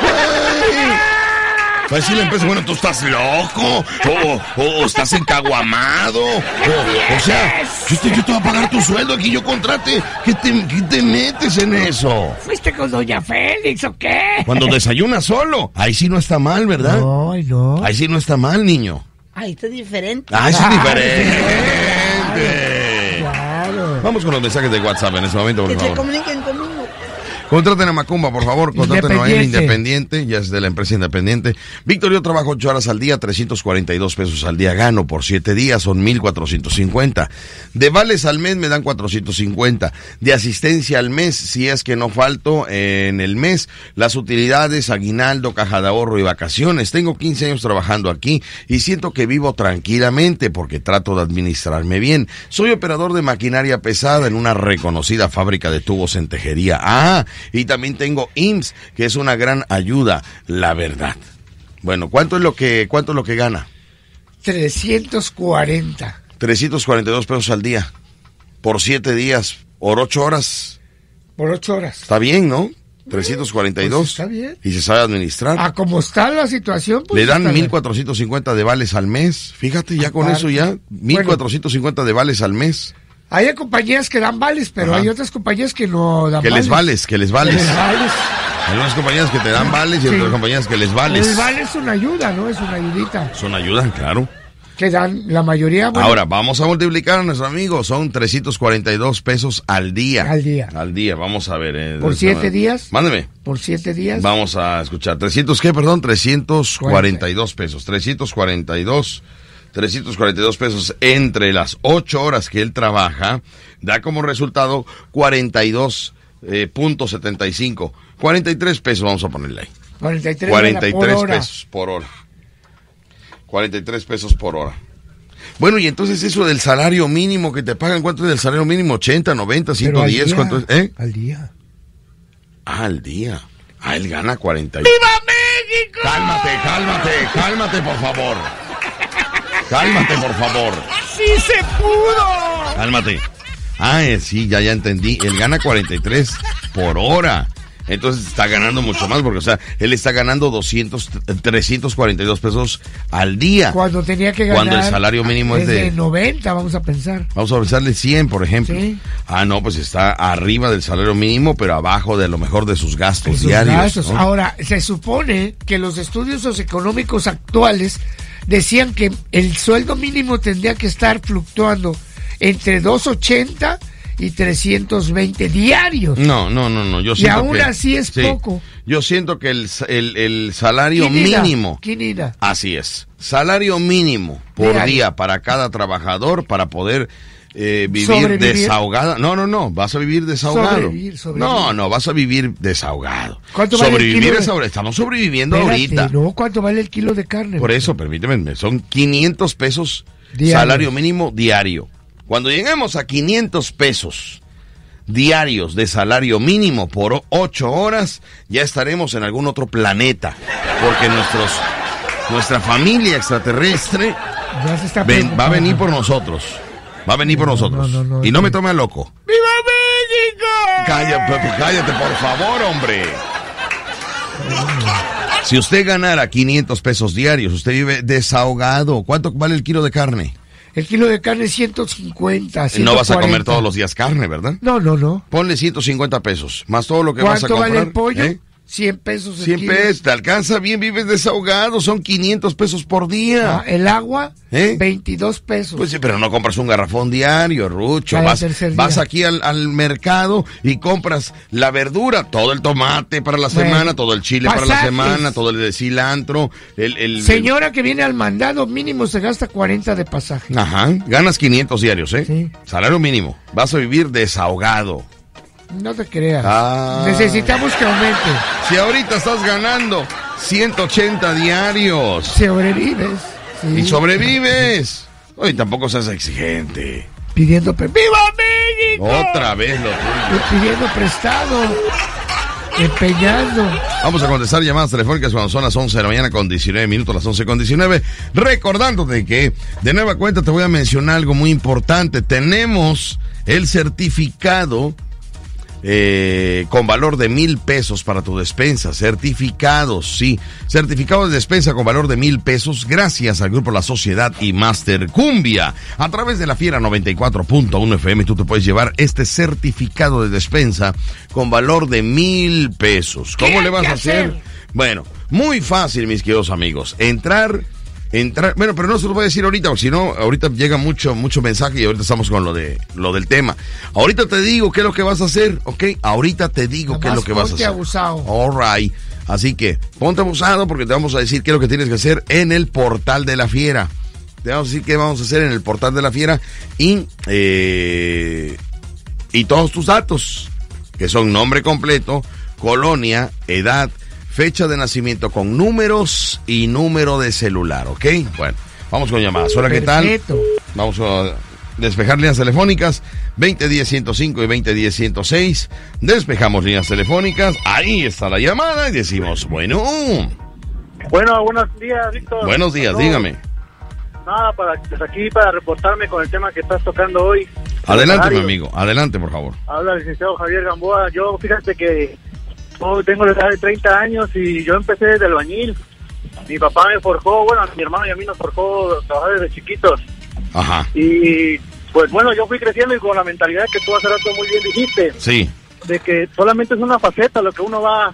Va a decir la empresa, bueno, tú estás loco, o, o, o estás encaguamado, o, o sea, yo te, yo te voy a pagar tu sueldo aquí, yo contrate, ¿qué te, qué te metes en eso?
¿Fuiste con doña Félix o qué?
Cuando desayunas solo, ahí sí no está mal, ¿verdad?
No, no.
Ahí sí no está mal, niño.
Ahí está diferente.
Ahí sí es diferente.
Claro.
Vamos con los mensajes de WhatsApp en este momento, por
Que
favor.
se comuniquen conmigo.
Contraten a Macumba, por favor, contraten a él independiente, ya es de la empresa independiente. Víctor, yo trabajo ocho horas al día, trescientos cuarenta y dos pesos al día gano por siete días, son mil cuatrocientos cincuenta. De vales al mes me dan cuatrocientos cincuenta. De asistencia al mes, si es que no falto en el mes, las utilidades, aguinaldo, caja de ahorro y vacaciones. Tengo quince años trabajando aquí y siento que vivo tranquilamente porque trato de administrarme bien. Soy operador de maquinaria pesada en una reconocida fábrica de tubos en tejería. Ah, y también tengo I M S S, que es una gran ayuda, la verdad. Bueno, ¿cuánto es lo que, cuánto es lo que gana?
trescientos cuarenta.
trescientos cuarenta y dos pesos al día. Por siete días, por ocho horas.
Por ocho horas.
Está bien, ¿no? trescientos cuarenta y dos.
Pues está bien.
Y se sabe administrar.
A como está la situación, pues.
Le dan mil cuatrocientos cincuenta de vales al mes. Fíjate, ya con eso ya, mil cuatrocientos cincuenta de vales al mes.
Hay compañías que dan vales, pero Ajá. hay otras compañías que no dan
que
vales.
Les vales. Que les vales, que les vales. Hay unas compañías que te dan vales y sí. otras compañías que les vales.
El vale es una ayuda, ¿no? Es una ayudita.
Es una ayuda, claro.
Que dan la mayoría. Bueno,
ahora, vamos a multiplicar a nuestro amigo. Son trescientos cuarenta y dos pesos al día.
Al día.
Al día, vamos a ver. Eh,
¿Por siete ver. días?
Mándeme.
¿Por siete días?
Vamos a escuchar. ¿trescientos qué, perdón? trescientos cuarenta y dos pesos. trescientos cuarenta y dos. trescientos cuarenta y dos pesos entre las ocho horas que él trabaja, da como resultado cuarenta y dos punto setenta y cinco. cuarenta y tres pesos vamos a ponerle ahí.
cuarenta y tres,
cuarenta y tres
por
pesos por hora. cuarenta y tres pesos por hora. Bueno, y entonces eso del salario mínimo que te pagan, ¿cuánto es el salario mínimo? ochenta, noventa, ciento diez, ¿cuánto es? ¿Eh?
Al día.
Ah, al día. Ah, él gana cuarenta.
¡Viva México!
Cálmate, cálmate, cálmate, por favor. Cálmate, por favor.
¡Sí se pudo!
Cálmate. Ah, eh, sí, ya, ya entendí. Él gana cuarenta y tres por hora. Entonces está ganando mucho más porque, o sea, él está ganando doscientos, trescientos cuarenta y dos pesos al día.
Cuando tenía que ganar.
Cuando el salario mínimo es de...
de noventa, vamos a pensar.
Vamos a pensarle cien, por ejemplo.
Sí.
Ah, no, pues está arriba del salario mínimo, pero abajo de lo mejor de sus gastos
de sus
diarios.
Gastos.
¿No?
Ahora, se supone que los estudios socioeconómicos actuales decían que el sueldo mínimo tendría que estar fluctuando entre dos ochenta y trescientos veinte diarios.
No, no, no, no. Yo siento
y aún
que,
así es
sí,
poco.
Yo siento que el, el, el salario
Quinina,
mínimo.
Quinina.
Así es. Salario mínimo por
Diario.
día para cada trabajador para poder eh, vivir
Sobrevivir.
desahogada. No, no, no. Vas a vivir desahogado.
Sobrevivir, sobrevivir.
No, no, vas a vivir desahogado.
¿Cuánto vale el
Sobrevivir
kilo de-
es sobre- Estamos sobreviviendo
Espérate,
ahorita.
No, ¿cuánto vale el kilo de carne?
Por eso, permíteme, son quinientos pesos
Diarios.
salario mínimo diario. Cuando lleguemos a quinientos pesos diarios de salario mínimo por ocho horas, ya estaremos en algún otro planeta. Porque nuestros, nuestra familia extraterrestre
Ya se está
ven- va a
preguntando.
venir por nosotros. Va a venir por
No,
nosotros.
no, no, no,
y no
no.
me tome a loco.
¡Viva México!
Cállate, cállate, por favor, hombre. Si usted ganara quinientos pesos diarios, usted vive desahogado. ¿Cuánto vale el kilo de carne?
El kilo de carne es ciento cincuenta,
No vas a comer
ciento cuarenta.
todos los días carne, ¿verdad?
No, no, no.
Ponle ciento cincuenta pesos, más todo lo que vas a
¿Cuánto
comprar.
vale el pollo?
¿eh?
cien pesos el
cien
kilo.
pesos, te alcanza bien, vives desahogado, son quinientos pesos por día.
Ah, el agua,
¿Eh?
veintidós pesos.
Pues sí, pero no compras un garrafón diario, Rucho.
Cada
Vas,
tercer
vas
día.
aquí al, al mercado y compras la verdura, todo el tomate para la
Bueno,
semana, todo el chile para la
pasajes.
semana, todo el cilantro, el... el
Señora que viene al mandado, mínimo se gasta cuarenta de pasaje.
el- Ajá, ganas quinientos diarios, ¿eh?
Sí.
Salario mínimo, vas a vivir desahogado.
No te creas.
Ah.
Necesitamos que aumente.
Si ahorita estás ganando ciento ochenta diarios
Sobrevives. Sí.
y sobrevives, oye, tampoco seas exigente.
Pidiendo pre- ¡Viva México!
Otra vez lo tuyo.
Y pidiendo prestado. Empeñando.
Vamos a contestar llamadas telefónicas cuando son las once de la mañana con diecinueve minutos, las once con diecinueve. Recordándote que, de nueva cuenta, te voy a mencionar algo muy importante. Tenemos el certificado eh, con valor de mil pesos para tu despensa. Certificados, sí. Certificado de despensa con valor de mil pesos gracias al Grupo La Sociedad y Master Cumbia. A través de la Fiera noventa y cuatro punto uno F M tú te puedes llevar este certificado de despensa con valor de mil pesos. ¿Cómo
¿Qué
le vas
hay
a
que
hacer?
hacer?
Bueno, muy fácil, mis queridos amigos. Entrar... Entrar, bueno, pero no se lo voy a decir ahorita, porque si no, ahorita llega mucho, mucho mensaje y ahorita estamos con lo de, lo del tema. Ahorita te digo qué es lo que vas a hacer, ¿ok? Ahorita te digo qué es lo que vas a
ponte
hacer.
abusado.
All right. Así que, ponte abusado porque te vamos a decir qué es lo que tienes que hacer en el portal de la Fiera. Te vamos a decir qué vamos a hacer en el portal de la Fiera y, eh, y todos tus datos, que son nombre completo, colonia, edad, fecha de nacimiento con números y número de celular, ¿ok? Bueno, vamos con llamadas. Hola, ¿qué tal?
Perfecto.
Vamos a despejar líneas telefónicas veinte diez ciento cinco y veinte diez ciento seis. Despejamos líneas telefónicas. Ahí está la llamada y decimos, bueno,
Bueno, buenos días, Víctor.
buenos días,
No,
dígame.
Nada, para, pues aquí para reportarme con el tema que estás tocando hoy.
Adelante, mi
Salario.
amigo, adelante, por favor.
Habla el licenciado Javier Gamboa. Yo, fíjate que yo tengo la edad de treinta años y yo empecé desde albañil. Mi papá me forjó, bueno, mi hermano y a mí nos forjó trabajar desde chiquitos.
Ajá,
Y pues bueno, yo fui creciendo y con la mentalidad que tú hace rato muy bien dijiste,
sí,
de que solamente es una faceta lo que uno va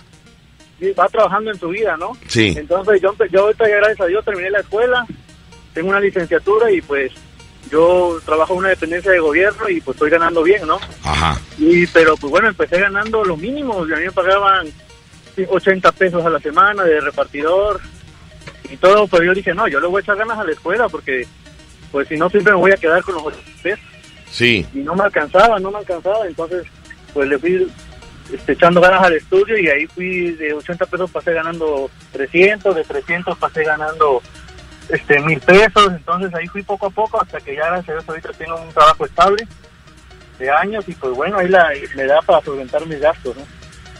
va trabajando en su vida, ¿no?
sí.
Entonces yo, empe- yo ahorita ya gracias a Dios terminé la escuela, tengo una licenciatura y pues yo trabajo en una dependencia de gobierno y pues estoy ganando bien, ¿no?
Ajá,
Y pero pues bueno, empecé ganando lo mínimo, y a mí me pagaban ochenta pesos a la semana de repartidor y todo, pero yo dije, no, yo le voy a echar ganas a la escuela porque pues si no siempre me voy a quedar con los ochenta pesos
sí.
y no me alcanzaba, no me alcanzaba, entonces pues le fui este, echando ganas al estudio y ahí fui de ochenta pesos pasé ganando trescientos, de trescientos pasé ganando este mil pesos, entonces ahí fui poco a poco hasta que ya gracias a Dios ahorita tengo un trabajo estable de años y pues bueno, ahí la, me da para solventar mis gastos, ¿no?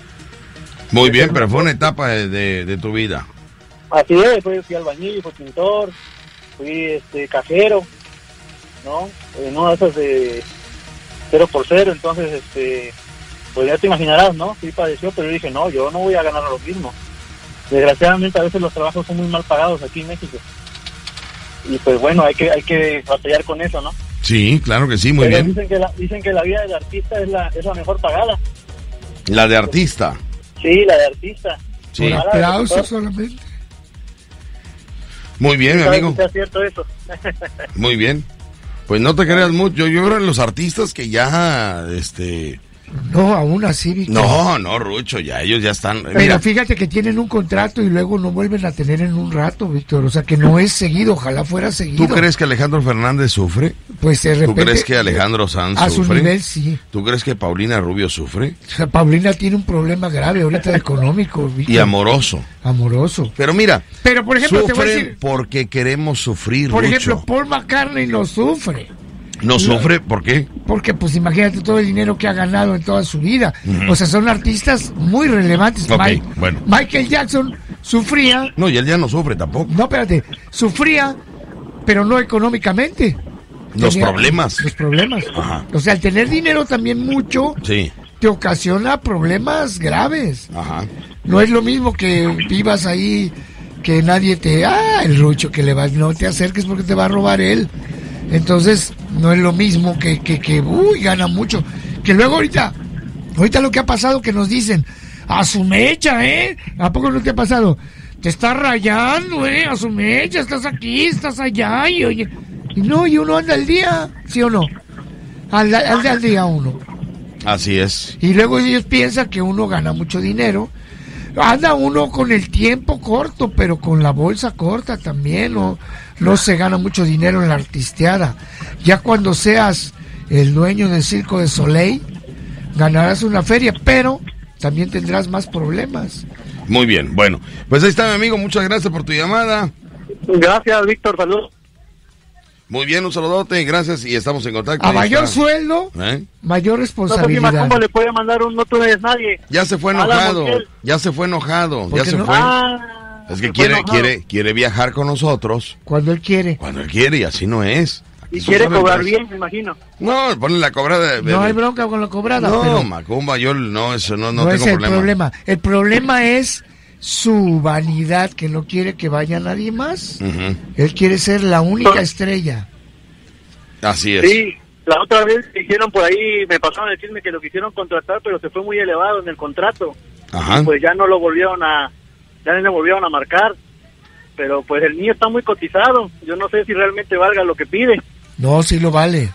Muy bien, pero fue una etapa de, de, de tu vida.
Así es, después fui albañil, fui pintor, fui este cajero, ¿no? En una de esas de cero por cero, entonces este pues ya te imaginarás, ¿no? Sí padeció, pero yo dije, no, yo no voy a ganar lo mismo. Desgraciadamente a veces los trabajos son muy mal pagados aquí en México. Y pues bueno, hay que hay que batallar con eso, ¿no?
Sí, claro que sí, muy
Pero
bien.
Dicen que, la, dicen que la vida del artista es la, es la mejor pagada.
La de artista.
Sí, la de artista.
Sí.
Un
Mala de
aplauso
locutor.
solamente.
Muy bien, mi
¿Sabes
amigo.
si sea cierto eso?
Muy bien. Pues no te creas mucho. Yo creo en los artistas que ya, este...
No, aún así, Víctor.
No, no, Rucho, ya ellos ya están...
Pero
mira,
fíjate que tienen un contrato y luego no vuelven a tener en un rato, Víctor. O sea, que no es seguido, ojalá fuera seguido.
¿tú crees que Alejandro Fernández sufre?
Pues de repente...
¿Tú crees que Alejandro Sanz
a
sufre?
su nivel, sí.
¿Tú crees que Paulina Rubio sufre?
O sea, Paulina tiene un problema grave ahorita económico, Víctor.
Y amoroso.
Amoroso.
Pero mira,
Pero, por ejemplo, te voy a
sufren
decir...
porque queremos sufrir,
Por
Rucho.
ejemplo, Paul McCartney no sufre.
¿No sufre? ¿Por qué?
Porque, pues, imagínate todo el dinero que ha ganado en toda su vida.
Ujú.
O sea, son artistas muy relevantes.
Ok,
Mike-
bueno.
Michael Jackson sufría...
No, y él ya no sufre tampoco.
No, espérate. Sufría, pero no económicamente.
Los
Tenía-
problemas.
Los problemas.
Ajá.
O sea, al tener dinero también mucho,
Sí,
te ocasiona problemas graves.
ajá.
No es lo mismo que vivas ahí, que nadie te... Ah, el Rucho que le va... No te acerques porque te va a robar él. Entonces, no es lo mismo que, que, que, uy, gana mucho. Que luego ahorita, ahorita lo que ha pasado que nos dicen, a su mecha, ¿eh? ¿A poco no te ha pasado? Te estás rayando, ¿eh? A su mecha, estás aquí, estás allá, y oye... Y no, y uno anda al día, ¿sí o no? Anda, anda al día uno.
Así es.
Y luego ellos piensan que uno gana mucho dinero. Anda uno con el tiempo corto, pero con la bolsa corta también. No, no se gana mucho dinero en la artisteada. Ya cuando seas el dueño del Circo de Soleil, ganarás una feria, pero también tendrás más problemas.
Muy bien, bueno. Pues ahí está, mi amigo. Muchas gracias por tu llamada.
Gracias, Víctor, saludos.
Muy bien, un saludote. Gracias y estamos en contacto.
A
Ahí
mayor
está.
sueldo,
¿Eh?
mayor
No sé si
responsabilidad.
Macumba le puede mandar un no tú no eres nadie.
Ya se fue
Alan
enojado.
Montiel.
Ya se fue enojado.
¿Por
Ya
qué
se
no?
fue.
Ah,
Es que
se fue
quiere,
enojado.
quiere, quiere viajar con nosotros
Cuando él quiere.
cuando él quiere y así no es. Aquí
Y
somos
quiere
una
cobrar
empresa.
bien, me imagino.
No, ponle la cobrada. de-
No
de-
hay bronca con la cobrada,
No,
pero
Macumba, yo no, eso no, no,
no,
tengo
es el
problema.
problema. El problema es su vanidad, que no quiere que vaya nadie más.
Ujú.
Él quiere ser la única estrella.
Así es.
Sí, la otra vez dijeron por ahí, me pasaron el chisme que lo quisieron contratar, pero se fue muy elevado en el contrato.
Ajá.
Pues ya no lo volvieron a, ya no le volvieron a marcar. Pero pues el niño está muy cotizado. Yo no sé si realmente valga lo que pide.
No, sí lo vale.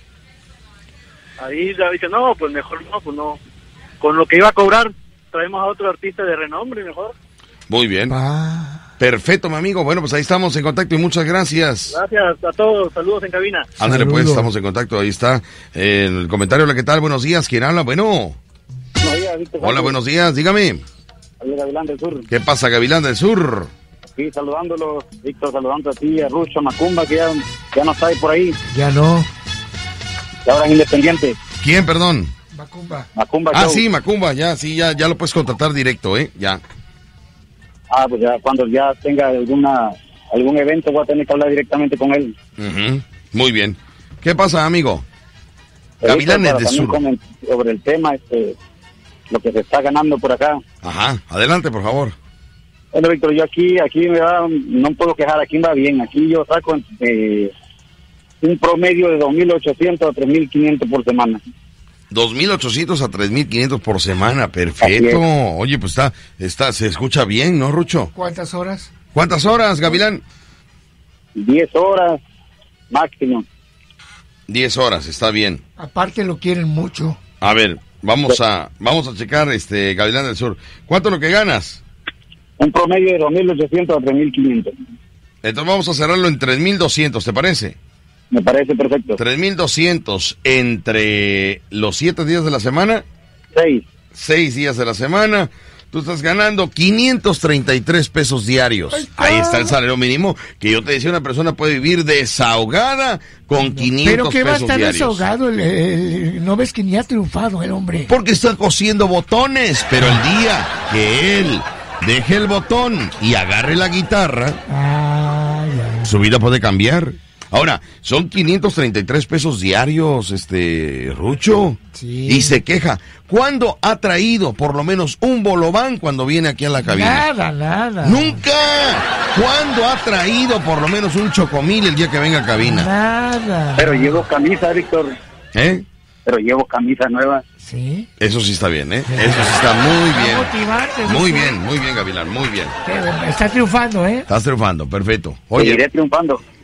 Ahí ya dice, no, pues mejor no, pues no. Con lo que iba a cobrar, traemos a otro artista de renombre mejor.
Muy bien.
Pa.
Perfecto, mi amigo. Bueno, pues ahí estamos en contacto y muchas gracias.
Gracias a todos, saludos en cabina.
Ándale, pues,
Saludo.
estamos en contacto. Ahí está eh, el comentario. Hola, ¿qué tal? Buenos días. ¿Quién habla? Bueno. Hola, buenos días. Dígame.
Soy Gavilán del Sur.
¿Qué pasa, Gavilán del Sur?
Sí, saludándolo, Víctor, saludando a ti, a Rucho, a Macumba, que ya, ya no está ahí por ahí,
Ya no.
que ahora es independiente.
¿Quién, perdón?
Macumba.
Macumba
Ah,
Show.
sí, Macumba, ya, sí, ya, ya lo puedes contratar directo, ¿eh? Ya.
Ah, pues ya cuando ya tenga alguna algún evento voy a tener que hablar directamente con él.
Ujú. Muy bien. ¿Qué pasa, amigo?
Pero,
Gavilanes
para
de
también
Sur.
coment- sobre el tema, este, lo que se está ganando por acá.
Ajá, adelante, por favor.
Bueno, Víctor, yo aquí, aquí me va, no puedo quejar, aquí me va bien. Aquí yo saco eh, un promedio de dos mil ochocientos a tres mil quinientos por semana.
dos mil ochocientos a tres mil quinientos por semana, perfecto.
Así
Oye, pues está, está, se escucha bien, ¿no, Rucho?
¿Cuántas horas?
¿Cuántas horas, Gavilán?
diez horas máximo.
diez horas, está bien.
Aparte lo quieren mucho.
A ver, vamos a, vamos a checar, este, Gavilán del Sur. ¿Cuánto es lo que ganas?
Un promedio de dos mil ochocientos a tres mil quinientos.
Entonces vamos a cerrarlo en tres mil doscientos, ¿te parece?
Me parece perfecto.
tres mil doscientos entre los siete días de la semana,
Seis.
seis días de la semana. Tú estás ganando quinientos treinta y tres pesos diarios. Ahí está el salario mínimo que yo te decía, una persona puede vivir desahogada con quinientos
Pero que va a
pesos
estar
diarios.
desahogado. El, el- no ves que ni ha triunfado el hombre.
Porque está cosiendo botones, pero el día que él deje el botón y agarre la guitarra,
Ah, ya.
su vida puede cambiar. Ahora, son quinientos treinta y tres pesos diarios, este, Rucho.
Sí.
Y se queja. ¿Cuándo ha traído por lo menos un bolobán cuando viene aquí a la cabina?
Nada, nada.
¡Nunca! ¿Cuándo ha traído por lo menos un chocomil el día que venga a cabina?
Nada.
Pero llevo camisa, Víctor.
¿Eh?
Pero llevo camisa nueva.
Sí.
Eso sí está bien, ¿eh? Eso sí está muy bien.
Motivante,
Muy
sí.
bien, muy bien, Gavilán, muy bien.
Qué bueno. Está triunfando, ¿eh?
Estás triunfando, perfecto. Oye,
Seguiré triunfando.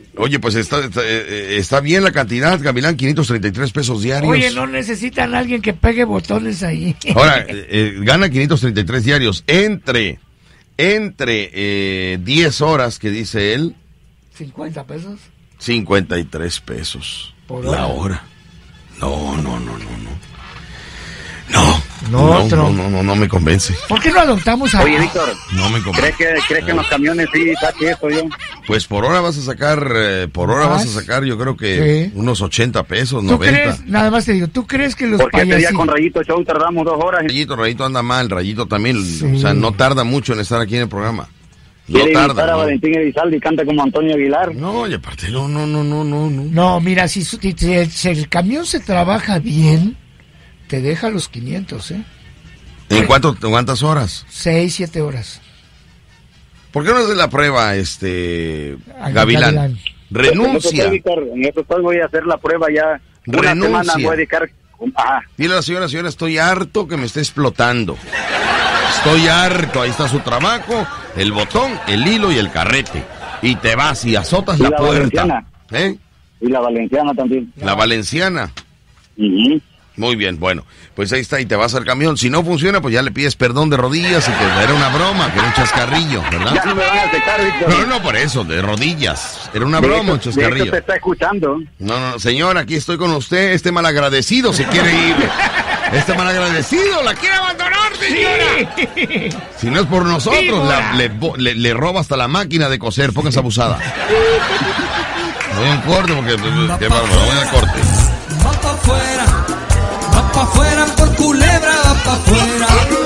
Oye, pues está, está, está bien la cantidad, Gavilán, quinientos treinta y tres pesos diarios.
Oye, no necesitan a alguien que pegue botones ahí.
Ahora, eh, gana quinientos treinta y tres diarios entre, entre eh, diez horas, que dice él.
¿cincuenta pesos?
cincuenta y tres pesos.
¿Por
la
hora?
hora? No, no, no, no, no. No,
no,
no,
otro.
no, no, no, no me convence.
¿Por qué no adoptamos a...
Oye, Víctor,
No me convence.
¿crees que, ¿crees que en los camiones sí saque eso yo?
Pues por hora vas a sacar, eh, por hora
¿Más?
vas a sacar, yo creo que
Sí.
unos ochenta pesos,
¿Tú
noventa.
crees? Nada más te digo, ¿tú crees que los
Porque este día
payasitos...
con Rayito Show tardamos dos horas.
Rayito, Rayito anda mal, Rayito también,
Sí.
o sea, no tarda mucho en estar aquí en el programa. No
Quiere imitar
tarda.
a
No,
Valentín Elizalde y canta como Antonio Aguilar.
no, y aparte, no, no, no, no, no, no.
No, mira, si, su- si- si el, si el camión se trabaja bien, te deja los quinientos, ¿eh?
¿En cuánto, cuántas horas?
Seis, siete horas.
¿Por qué no haces la prueba, este,
Ay,
Gavilán?
Gavilán.
Renuncia.
En eso estoy, Víctor, en eso estoy, voy a hacer la prueba ya. Una
Renuncia.
semana voy a dedicar... Ajá.
Dile a la señora, señora, estoy harto que me esté explotando. Estoy harto, ahí está su trabajo, el botón, el hilo y el carrete. Y te vas y azotas
Y
la,
la
puerta.
valenciana.
¿Eh?
Y la valenciana también.
La valenciana.
Ujú.
Muy bien, bueno, pues ahí está y te vas al camión. Si no funciona, pues ya le pides perdón de rodillas y que era una broma, que era un chascarrillo,
Ya
¿verdad?
no me van a aceptar, Víctor.
No, no, por eso, de rodillas. Era una
De
broma,
hecho-
un
de hecho
chascarrillo.
te está escuchando.
No, no, señor, aquí estoy con usted. Este malagradecido se quiere ir. Este malagradecido la quiere abandonar, señora. Si no es por nosotros,
Víbora.
la- le, bo- le- le roba hasta la máquina de coser. Póngase abusada. Voy a un corte porque... Qué bárbaro, voy al corte.
Va pa' afuera, va pa' afuera por culebra, va pa' afuera.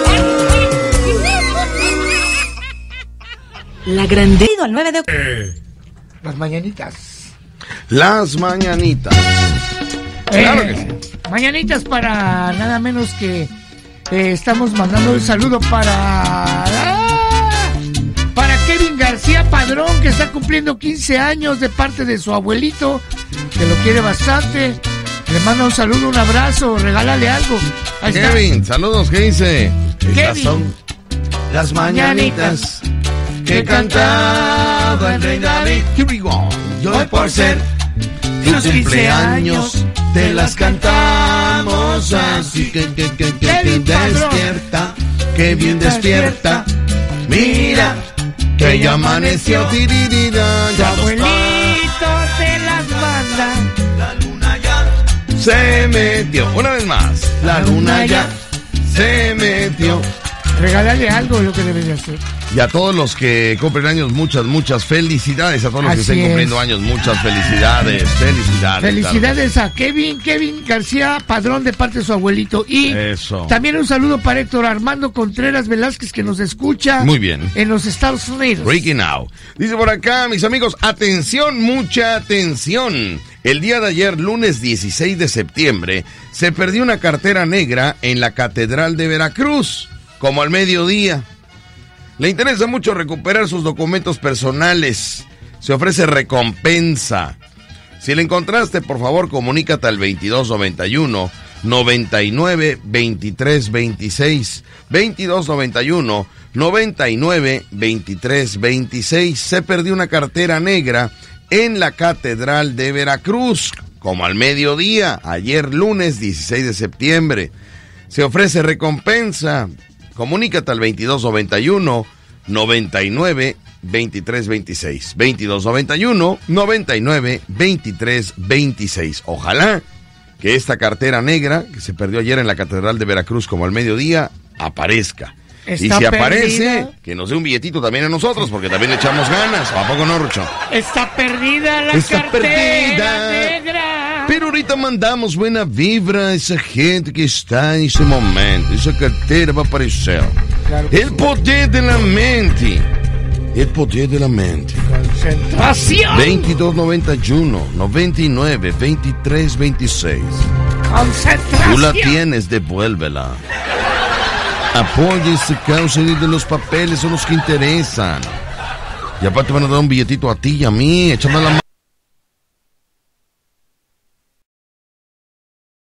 La grandeza al nueve de octubre.
Las mañanitas.
Las mañanitas. Claro que sí.
Mañanitas para nada menos que eh, estamos mandando un saludo para ¡Ah! para Kevin García Padrón, que está cumpliendo quince años de parte de su abuelito, que lo quiere bastante. Le manda un saludo, un abrazo, regálale algo. Ahí está.
Kevin, saludos, ¿qué dice? Estas
Kevin.
son las mañanitas que cantaba el rey David. Here we go. Yo
Hoy por ser
tu
tus quince años,
te las cantamos así que, que, que, que, que
Kevin Padrón.
despierta, que bien despierta. Mira que ya amaneció. Tiririra,
Tu
ya los
abuelito te las manda.
se metió. Una vez más, la luna ya se metió.
Regálale algo, lo que debes de hacer.
Y a todos los que cumplen años, muchas, muchas felicidades. A todos los que
Así
estén cumpliendo
es.
años, muchas felicidades. Felicidades.
Felicidades a Kevin, Kevin García Padrón de parte de su abuelito. Y
Eso.
también un saludo para Héctor Armando Contreras Velázquez, que nos escucha
Muy bien.
en los Estados Unidos.
Ricky Now. Dice por acá, mis amigos, atención, mucha atención. El día de ayer, lunes dieciséis de septiembre, se perdió una cartera negra en la Catedral de Veracruz, como al mediodía. Le interesa mucho recuperar sus documentos personales. Se ofrece recompensa. Si la encontraste, por favor, comunícate al veintidós noventa y uno, noventa y nueve, veintitrés veintiséis. veintidós noventa y uno, noventa y nueve, veintitrés veintiséis. Se perdió una cartera negra en la Catedral de Veracruz, como al mediodía, ayer lunes dieciséis de septiembre. Se ofrece recompensa. Comunícate al veintidós noventa y uno, noventa y nueve, veintitrés veintiséis. veintidós noventa y uno, noventa y nueve, veintitrés veintiséis. Ojalá que esta cartera negra que se perdió ayer en la Catedral de Veracruz como al mediodía aparezca.
Está
y si aparece,
perdida.
que nos dé un billetito también a nosotros, porque también le echamos ganas. ¿A poco no, Rucho?
Está perdida la
Está
cartera
perdida.
negra.
Pero ahorita mandamos buena vibra a esa gente que está en ese momento. Esa cartera va a aparecer.
Claro que
El
sí.
poder de la mente. El poder de la mente.
Concentración.
veintidós noventa y uno, noventa y nueve, veintitrés veintiséis.
Concentración.
Tú la tienes, devuélvela. Apoya esa causa y de los papeles son los que interesan. Y aparte van a dar un billetito a ti y a mí. Échame la mano.